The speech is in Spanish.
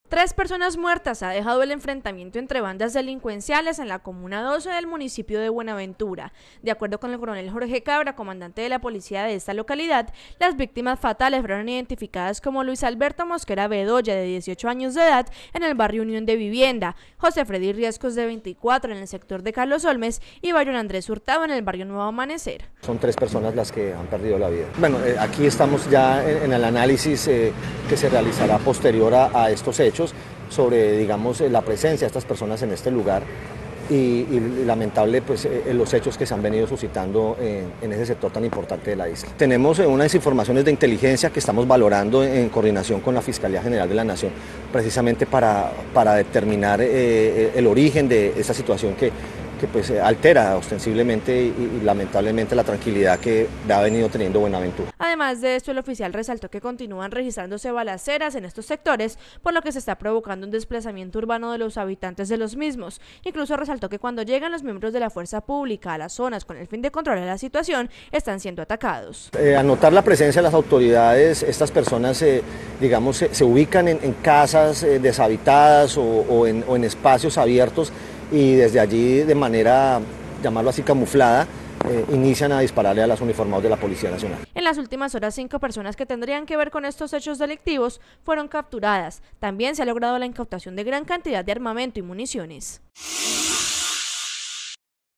3 personas muertas ha dejado el enfrentamiento entre bandas delincuenciales en la Comuna 12 del municipio de Buenaventura. De acuerdo con el coronel Jorge Cabra, comandante de la policía de esta localidad, las víctimas fatales fueron identificadas como Luis Alberto Mosquera Bedoya, de 18 años de edad, en el barrio Unión de Vivienda, José Freddy Riescos, de 24, en el sector de Carlos Olmes, y Byron Andrés Hurtado, en el barrio Nuevo Amanecer. Son 3 personas las que han perdido la vida. Bueno, aquí estamos ya en el análisis que se realizará posterior a estos hechos, sobre, digamos, la presencia de estas personas en este lugar y lamentable pues los hechos que se han venido suscitando en ese sector tan importante de la isla. Tenemos unas informaciones de inteligencia que estamos valorando en coordinación con la Fiscalía General de la Nación, precisamente para determinar el origen de esa situación que pues altera ostensiblemente y lamentablemente la tranquilidad que ha venido teniendo Buenaventura. Además de esto, el oficial resaltó que continúan registrándose balaceras en estos sectores, por lo que se está provocando un desplazamiento urbano de los habitantes de los mismos. Incluso resaltó que cuando llegan los miembros de la fuerza pública a las zonas con el fin de controlar la situación, están siendo atacados. Al notar la presencia de las autoridades, estas personas digamos, se ubican en casas deshabitadas o en espacios abiertos, y desde allí, de manera, llamarlo así, camuflada, inician a dispararle a los uniformados de la Policía Nacional. En las últimas horas, 5 personas que tendrían que ver con estos hechos delictivos fueron capturadas. También se ha logrado la incautación de gran cantidad de armamento y municiones.